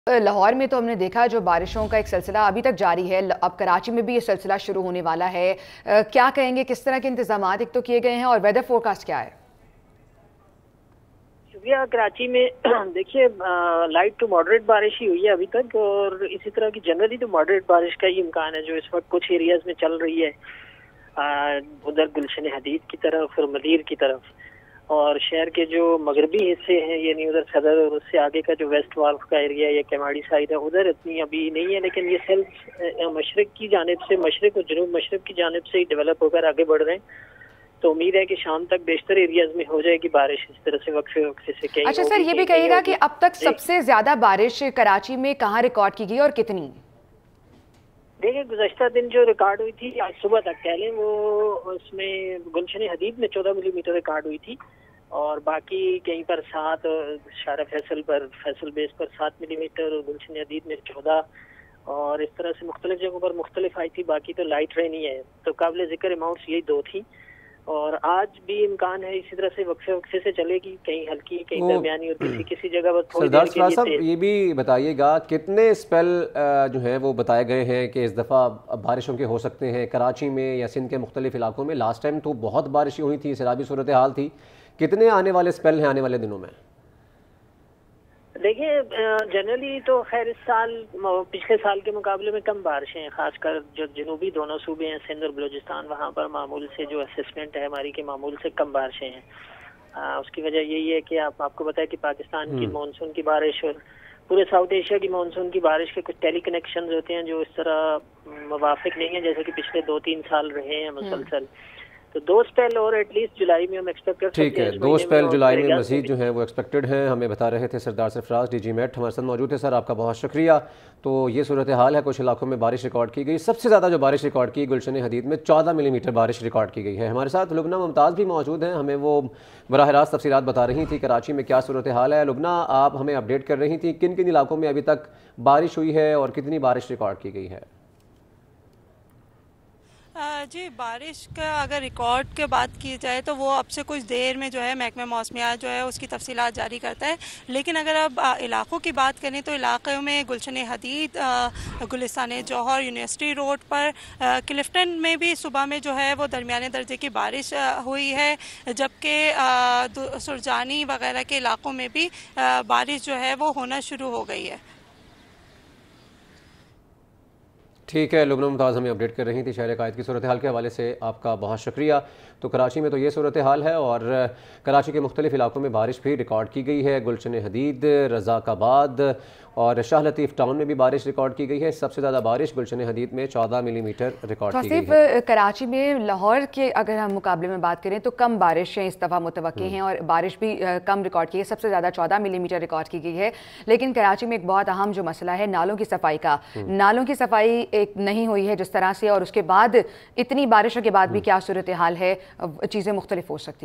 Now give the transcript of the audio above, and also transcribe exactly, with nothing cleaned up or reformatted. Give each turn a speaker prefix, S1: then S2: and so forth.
S1: लाहौर में तो हमने देखा जो बारिशों का एक सिलसिला अभी तक जारी है, अब कराची में भी ये सिलसिला शुरू होने वाला है। क्या कहेंगे, किस तरह के इंतजाम एक तो किए गए हैं और वेदर फोरकास्ट क्या है?
S2: शुक्रिया। कराची में देखिए लाइट टू मॉडरेट बारिश ही हुई है अभी तक, और इसी तरह की जनरली तो मॉडरेट बारिश का ही इम्कान है जो इस वक्त कुछ एरियाज में चल रही है, उधर गुलशन हदीद की तरफ और मदीर की तरफ, और शहर के जो मगरबी हिस्से हैं यानी उधर सदर और उससे आगे का जो वेस्ट वाल्फ का एरिया या केमाड़ी साइड है उधर इतनी अभी नहीं है, लेकिन ये सेल्फ मशरक की जानिब से, मशरक और जनूब मशरक की जानिब से ही डेवलप होकर आगे बढ़ रहे हैं। तो उम्मीद है कि शाम तक बेशतर एरियाज में हो जाएगी बारिश इस तरह से वक्फे वक्फे से। कहीं
S1: अच्छा सर, ये भी कहिएगा कि अब तक सबसे ज्यादा बारिश कराची में कहाँ रिकॉर्ड की गई और कितनी?
S2: देखिए गुज़श्ता दिन जो रिकॉर्ड हुई थी आज सुबह तक कह लें, वो उसमें गुलशन हदीद में चौदह मिलीमीटर रिकॉर्ड हुई थी, और बाकी कहीं पर सात, शारा फैसल पर फैसल बेस पर सात मिलीमीटर और गुलशन हदीद में चौदह, और इस तरह से मुख्तलिफ जगहों पर मुख्तलिफ आई थी। बाकी तो लाइट रेन ही है, तो काबिल जिक्र अमाउंट्स यही दो थी, और आज भी इम्कान है इसी तरह से वक्फे वक्फे से चलेगी, कहीं हल्की कहीं दरमियानी और किसी किसी जगह पर थोड़ी देर के लिए।
S3: साहब ये भी बताइएगा कितने स्पेल जो है वो बताए गए हैं कि इस दफ़ा बारिशों के हो सकते हैं कराची में या सिंध के मुख्तलिफ इलाकों में? लास्ट टाइम तो बहुत बारिश हुई थी, सैलाबी सूरत हाल थी, कितने आने वाले स्पेल हैं आने वाले दिनों में?
S2: देखिए जनरली तो खैर इस साल पिछले साल के मुकाबले में कम बारिशें हैं, खासकर जो जनूबी दोनों सूबे हैं सिंध और बलूचिस्तान, वहाँ पर मामूल से जो असेसमेंट है हमारी के मामूल से कम बारिशें हैं। आ, उसकी वजह यही है कि आप आपको बताया कि पाकिस्तान की मानसून की बारिश और पूरे साउथ एशिया की मानसून की बारिश के कुछ टेली कनेक्शन होते हैं जो इस तरह मुवाफिक नहीं है जैसे कि पिछले दो तीन साल रहे हैं मुसलसल। तो दो स्पेल और एटलीस्ट जुलाई में हम एक्सपेक्ट कर सकते हैं।
S3: ठीक है, दो स्पेल जुलाई में मजीद जो है वो एक्सपेक्टेड हैं, हमें बता रहे थे सरदार सरफराज डीजी मेट हमारे साथ मौजूद थे। सर आपका बहुत शुक्रिया। तो ये सूरत हाल है, कुछ इलाकों में बारिश रिकॉर्ड की गई, सबसे ज़्यादा जो बारिश रिकॉर्ड की गुलशन हदीद में चौदह मिलीमीटर बारिश रिकॉर्ड की गई है। हमारे साथ लुबना मुमताज़ भी मौजूद हैं, हमें वो बराह रास्त तफसीलात बता रही थी कराची में क्या सूरत हाल है। लुबना, आप हमें अपडेट कर रही थी किन किन इलाकों में अभी तक बारिश हुई है और कितनी बारिश रिकॉर्ड की गई है?
S4: जी, बारिश का अगर रिकॉर्ड के बात की जाए तो वो अब से कुछ देर में जो है महकमा मौसमियात जो है उसकी तफसीलात जारी करता है, लेकिन अगर अब इलाकों की बात करें तो इलाक़ों में गुलशन हदीद, गुलिस्तान जौहर, यूनिवर्सिटी रोड पर, क्लिफ्टन में भी सुबह में जो है वो दरमियाने दर्जे की बारिश हुई है, जबकि सुरजानी वगैरह के इलाकों में भी बारिश जो है वो होना शुरू हो गई है।
S3: ठीक है, लुबना मुमताज़ हमें अपडेट कर रही थी शहर कायद की सूरत हाल के हवाले से, आपका बहुत शुक्रिया। तो कराची में तो ये सूरत हाल है, और कराची के मुख्तलिफ इलाकों में बारिश भी रिकॉर्ड की गई है। गुलशन हदीद, रज़ाकाबाद और शाह लतीफ़ टाउन में भी बारिश रिकॉर्ड की गई है। सबसे ज़्यादा बारिश गुलशन हदीद में चौदह मिलीमीटर रिकॉर्ड की गई है।
S1: कराची में लाहौर के अगर हम मुकाबले में बात करें तो कम बारिशें इस दफ़ा मुतवक्की हैं, और बारिश भी कम रिकॉर्ड की है, सबसे ज़्यादा चौदह मिलीमीटर रिकॉर्ड की गई है। लेकिन कराची में एक बहुत अहम जो मसला है नालों की सफाई का, नालों की सफाई एक नहीं हुई है जिस तरह से, और उसके बाद इतनी बारिशों के बाद भी क्या सूरत हाल है, चीज़ें मुख्तलिफ हो सकती हैं।